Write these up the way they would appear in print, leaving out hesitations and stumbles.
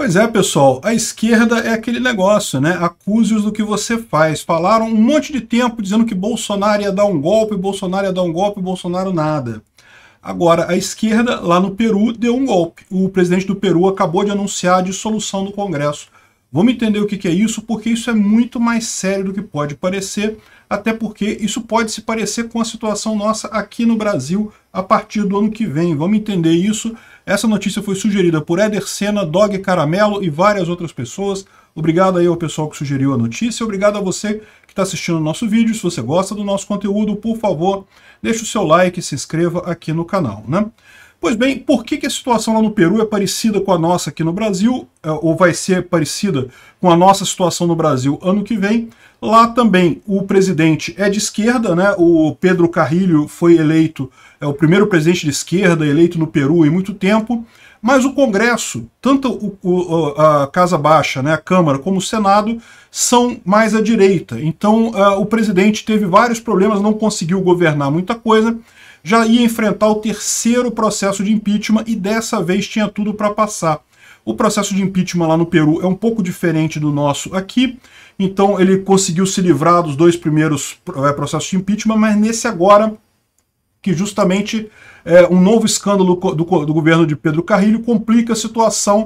Pois é, pessoal, a esquerda é aquele negócio, né? Acuse-os do que você faz. Falaram um monte de tempo dizendo que Bolsonaro ia dar um golpe, Bolsonaro ia dar um golpe, Bolsonaro nada. Agora, a esquerda, lá no Peru, deu um golpe. O presidente do Peru acabou de anunciar a dissolução do Congresso. Vamos entender o que é isso, porque isso é muito mais sério do que pode parecer, até porque isso pode se parecer com a situação nossa aqui no Brasil a partir do ano que vem. Vamos entender isso. Essa notícia foi sugerida por Éder Sena, Dog Caramelo e várias outras pessoas. Obrigado aí ao pessoal que sugeriu a notícia. Obrigado a você que está assistindo o nosso vídeo. Se você gosta do nosso conteúdo, por favor, deixe o seu like e se inscreva aqui no canal, né? Pois bem, por que a situação lá no Peru é parecida com a nossa aqui no Brasil, ou vai ser parecida com a nossa situação no Brasil ano que vem? Lá também o presidente é de esquerda, né? O Pedro Carrillo foi eleito, é o primeiro presidente de esquerda eleito no Peru em muito tempo, mas o Congresso, tanto a Casa Baixa, né, a Câmara, como o Senado, são mais à direita. Então o presidente teve vários problemas, não conseguiu governar muita coisa, já ia enfrentar o terceiro processo de impeachment e dessa vez tinha tudo para passar. O processo de impeachment lá no Peru é um pouco diferente do nosso aqui, então ele conseguiu se livrar dos dois primeiros processos de impeachment, mas nesse agora, que justamente um novo escândalo do governo de Pedro Carrillo complica a situação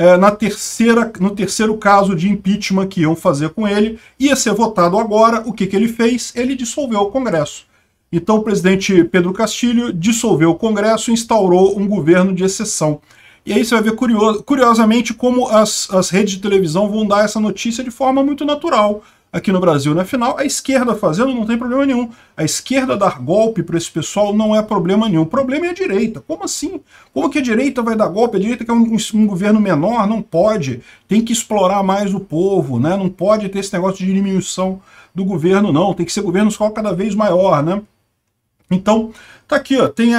no terceiro caso de impeachment que iam fazer com ele. Ia ser votado agora, o que ele fez? Ele dissolveu o Congresso. Então o presidente Pedro Castilho dissolveu o Congresso e instaurou um governo de exceção. E aí você vai ver curiosamente como as redes de televisão vão dar essa notícia de forma muito natural aqui no Brasil. Né? Afinal, a esquerda fazendo não tem problema nenhum. A esquerda dar golpe para esse pessoal não é problema nenhum. O problema é a direita. Como assim? Como que a direita vai dar golpe? A direita quer um governo menor? Não pode. Tem que explorar mais o povo, né? Não pode ter esse negócio de diminuição do governo, não. Tem que ser governo cada vez maior, né? Então, tá aqui, ó, tem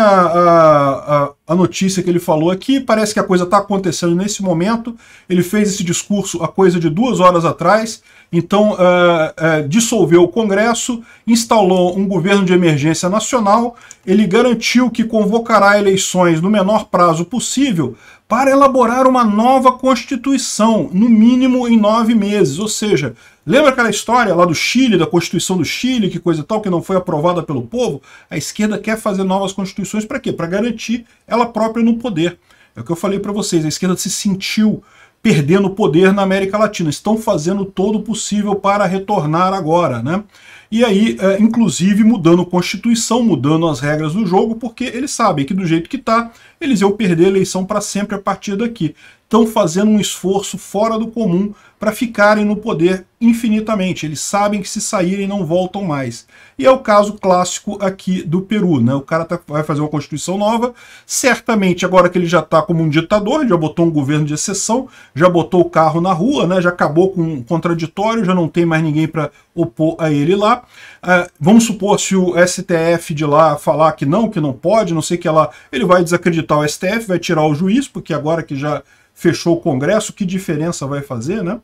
a notícia que ele falou aqui, parece que a coisa está acontecendo nesse momento. Ele fez esse discurso a coisa de 2 horas atrás, então dissolveu o Congresso, instalou um governo de emergência nacional, ele garantiu que convocará eleições no menor prazo possível para elaborar uma nova Constituição, no mínimo em 9 meses, ou seja, lembra aquela história lá do Chile, da Constituição do Chile, que coisa e tal, que não foi aprovada pelo povo? A esquerda quer fazer novas constituições para quê? Para garantir ela própria no poder. É o que eu falei para vocês, a esquerda se sentiu perdendo poder na América Latina. Estão fazendo todo o possível para retornar agora, né? E aí, inclusive, mudando a Constituição, mudando as regras do jogo, porque eles sabem que do jeito que está, eles iam perder a eleição para sempre a partir daqui. Estão fazendo um esforço fora do comum para ficarem no poder infinitamente. Eles sabem que se saírem não voltam mais. E é o caso clássico aqui do Peru, né? O cara vai fazer uma Constituição nova, certamente agora que ele já está como um ditador, ele já botou um governo de exceção, já botou o carro na rua, né? Já acabou com um contraditório, já não tem mais ninguém para opor a ele lá. Vamos supor, se o STF de lá falar que não pode, não sei o que lá, ele vai desacreditar o STF, vai tirar o juiz, porque agora que já fechou o Congresso, que diferença vai fazer, né?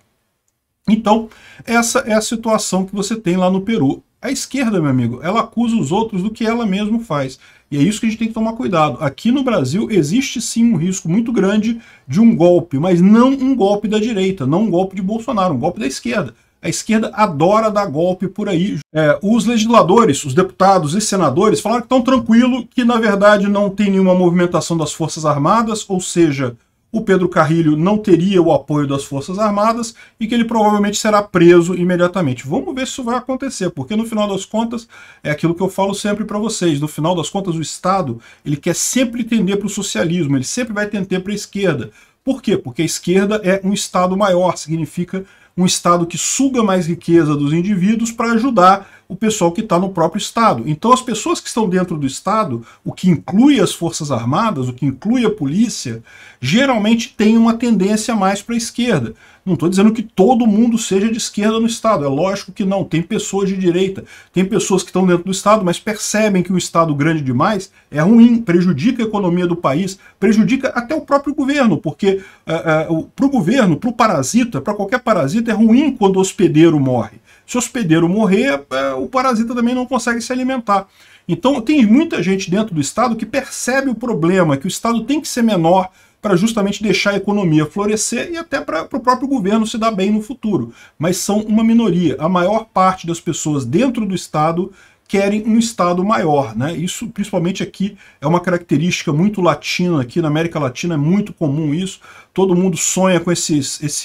Então, essa é a situação que você tem lá no Peru. A esquerda, meu amigo, ela acusa os outros do que ela mesma faz. E é isso que a gente tem que tomar cuidado. Aqui no Brasil existe sim um risco muito grande de um golpe, mas não um golpe da direita, não um golpe de Bolsonaro, um golpe da esquerda. A esquerda adora dar golpe por aí. Os legisladores, os deputados e senadores falaram que estão tranquilos, que na verdade não tem nenhuma movimentação das Forças Armadas, ou seja, o Pedro Carrillo não teria o apoio das Forças Armadas e que ele provavelmente será preso imediatamente. Vamos ver se isso vai acontecer, porque no final das contas, é aquilo que eu falo sempre para vocês, no final das contas o Estado, ele quer sempre tender para o socialismo, ele sempre vai tender para a esquerda. Por quê? Porque a esquerda é um Estado maior, significa um Estado que suga mais riqueza dos indivíduos para ajudar o pessoal que está no próprio Estado. Então as pessoas que estão dentro do Estado, o que inclui as Forças Armadas, o que inclui a polícia, geralmente tem uma tendência mais para a esquerda. Não estou dizendo que todo mundo seja de esquerda no Estado, é lógico que não, tem pessoas de direita, tem pessoas que estão dentro do Estado, mas percebem que um Estado grande demais é ruim, prejudica a economia do país, prejudica até o próprio governo, porque para o governo, para o parasita, para qualquer parasita, é ruim quando o hospedeiro morre. Se o hospedeiro morrer, o parasita também não consegue se alimentar. Então tem muita gente dentro do Estado que percebe o problema, que o Estado tem que ser menor para justamente deixar a economia florescer e até para o próprio governo se dar bem no futuro. Mas são uma minoria. A maior parte das pessoas dentro do Estado querem um Estado maior, né? Isso, principalmente aqui, é uma característica muito latina, aqui na América Latina é muito comum isso, todo mundo sonha com esse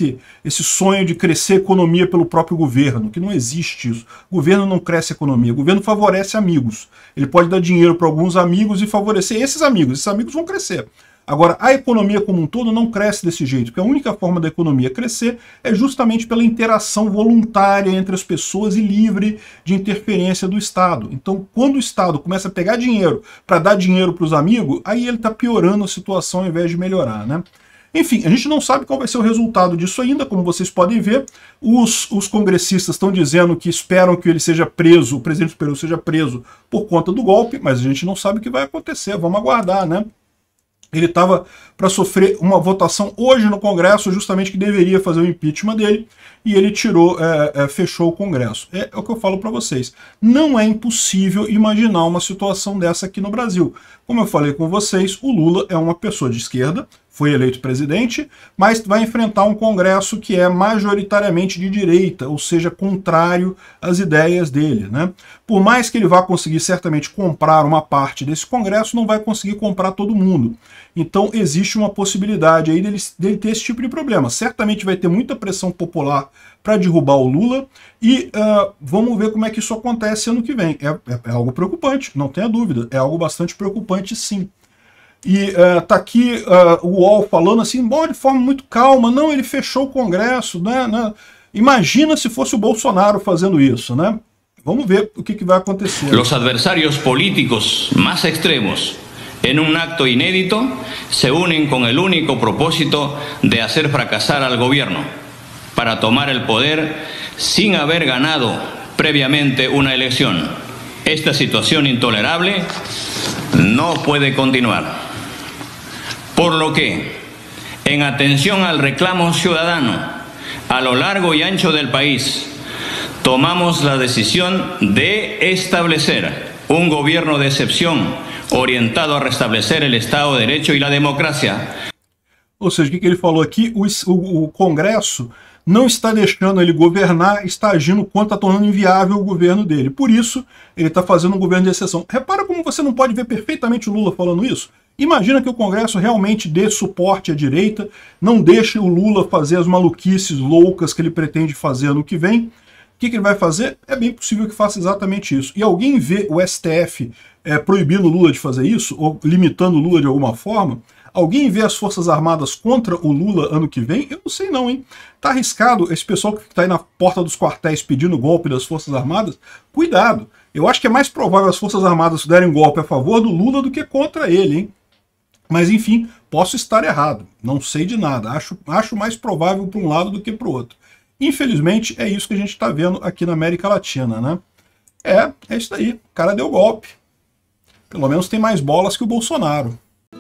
sonho de crescer a economia pelo próprio governo, que não existe isso. O governo não cresce a economia, o governo favorece amigos. Ele pode dar dinheiro para alguns amigos e favorecer esses amigos vão crescer. Agora, a economia como um todo não cresce desse jeito, porque a única forma da economia crescer é justamente pela interação voluntária entre as pessoas e livre de interferência do Estado. Então, quando o Estado começa a pegar dinheiro para dar dinheiro para os amigos, aí ele está piorando a situação ao invés de melhorar, né? Enfim, a gente não sabe qual vai ser o resultado disso ainda, como vocês podem ver. Os congressistas estão dizendo que esperam que ele seja preso, o presidente do Peru seja preso por conta do golpe, mas a gente não sabe o que vai acontecer, vamos aguardar, né? Ele estava para sofrer uma votação hoje no Congresso, justamente que deveria fazer o impeachment dele, e ele fechou o Congresso. É o que eu falo para vocês. Não é impossível imaginar uma situação dessa aqui no Brasil. Como eu falei com vocês, o Lula é uma pessoa de esquerda, foi eleito presidente, mas vai enfrentar um Congresso que é majoritariamente de direita, ou seja, contrário às ideias dele, né? Por mais que ele vá conseguir certamente comprar uma parte desse Congresso, não vai conseguir comprar todo mundo. Então existe uma possibilidade aí dele ter esse tipo de problema. Certamente vai ter muita pressão popular para derrubar o Lula e vamos ver como é que isso acontece ano que vem. É algo preocupante, não tenha dúvida, é algo bastante preocupante sim. E tá aqui o UOL falando assim, bom, de forma muito calma, não, ele fechou o Congresso, né? Imagina se fosse o Bolsonaro fazendo isso, né? Vamos ver o que vai acontecer. Los adversarios políticos más extremos, en un acto inédito, se unen con el único propósito de hacer fracasar al gobierno, para tomar el poder sin haber ganado previamente una elección. Esta situación intolerable no puede continuar. Por lo que, en atención al reclamo ciudadano a lo largo y ancho del país, tomamos la decisión de establecer un gobierno de excepción orientado a restablecer el Estado de Derecho y la democracia. Ou seja, o que ele falou aqui? O Congresso não está deixando ele governar, está agindo contra, está tornando inviável o governo dele. Por isso, ele está fazendo um governo de exceção. Repara como você não pode ver perfeitamente o Lula falando isso? Imagina que o Congresso realmente dê suporte à direita, não deixe o Lula fazer as maluquices loucas que ele pretende fazer ano que vem. O que ele vai fazer? É bem possível que faça exatamente isso. E alguém vê o STF proibindo o Lula de fazer isso, ou limitando o Lula de alguma forma? Alguém vê as Forças Armadas contra o Lula ano que vem? Eu não sei não, hein? Tá arriscado esse pessoal que está aí na porta dos quartéis pedindo golpe das Forças Armadas? Cuidado! Eu acho que é mais provável as Forças Armadas derem golpe a favor do Lula do que contra ele, hein? Mas enfim, posso estar errado, não sei de nada, acho mais provável para um lado do que para o outro. Infelizmente é isso que a gente está vendo aqui na América Latina, né? É isso aí, o cara deu golpe. Pelo menos tem mais bolas que o Bolsonaro.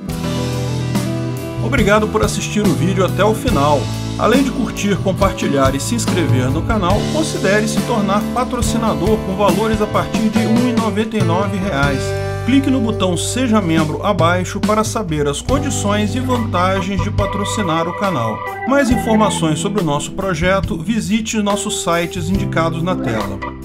Obrigado por assistir o vídeo até o final. Além de curtir, compartilhar e se inscrever no canal, considere se tornar patrocinador com valores a partir de R$ 1,99. Clique no botão Seja Membro abaixo para saber as condições e vantagens de patrocinar o canal. Mais informações sobre o nosso projeto, visite nossos sites indicados na tela.